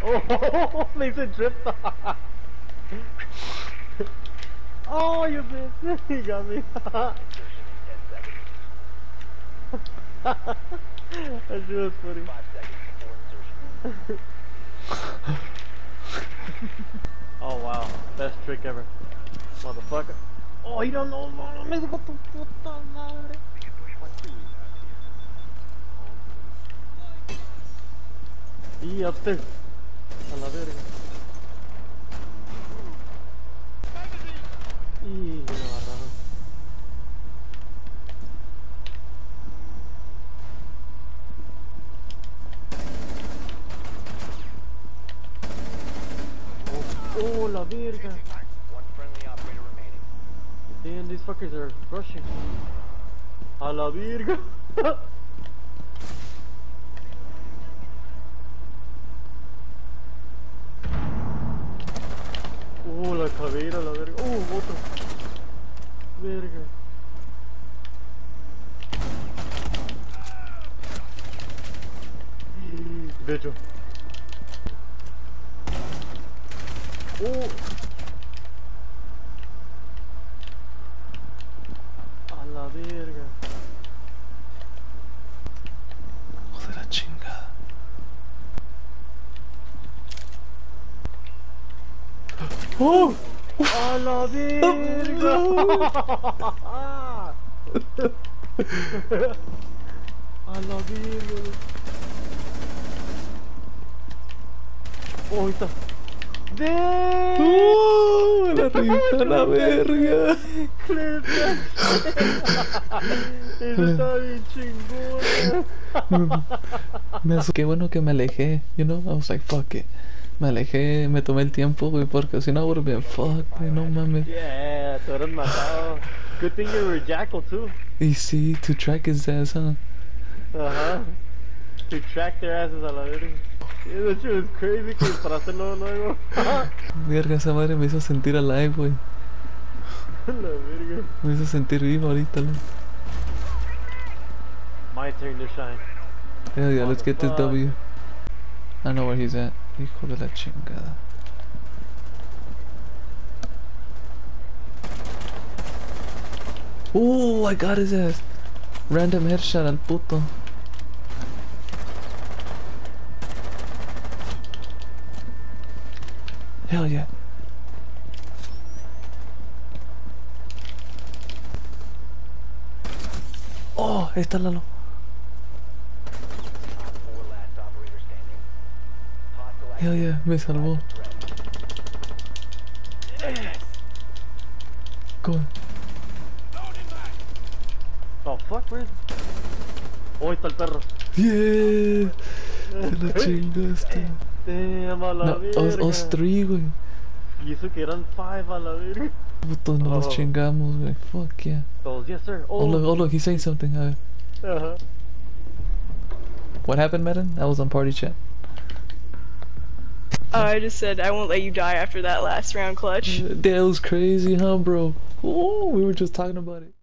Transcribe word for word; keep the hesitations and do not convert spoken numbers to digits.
Oh, me hice drift. Oh, you missed. You got me. That shit was funny. Oh wow, best trick ever. Motherfucker. Oh, you don't know, me dijo tu puta madre. Y upstairs. A la verga. Y lo agarraron. Oh, la verga. Damn, these fuckers are rushing. A la verga. Oh, la cabera, la verga. Oh, otro. Verga. De hecho. Oh. A la verga. Joder, la chingada. Oh. A la verga. A la verga. Oh, ahí está. ¡Oh! La revista la verga. Eso está bien chingón. Me asu- Qué bueno que me alejé, you know, I was like, fuck it. Me alejé, me tomé el tiempo, güey, porque si no, would have been fuck, güey, no mames. Yeah, te hubieran matado. Good thing you were a jackal too. Y sí, to track his ass, huh? Ajá. To track their asses a la verga. Yeah, that shit was crazy, que para hacerlo luego. Verga, esa madre me hizo sentir alive, güey. La verga. Me hizo sentir vivo ahorita, güey. My turn to shine. Hell yeah, let's get this Fuck. W. I know where he's at. Hijo de la chingada. Oh, I got his ass. Random headshot al puto. Hell yeah. Oh, ahí está Lalo. Hell yeah, me salvó. Go on. Oh fuck, where is... Oh, ahí está el perro. Yeah. Te la chingaste. Damn, a la No, verga. us, us three, güey. Y eso que eran five a la verga. Putos nos los Oh. chingamos, güey. Fuck yeah. Todos, yes sir. Oh, Oh, look, oh look, he's saying something. A ver. uh-huh. What happened, Madden? I was on party chat. Oh, I just said I won't let you die after that last round clutch. That was crazy, huh, bro? Oh, we were just talking about it.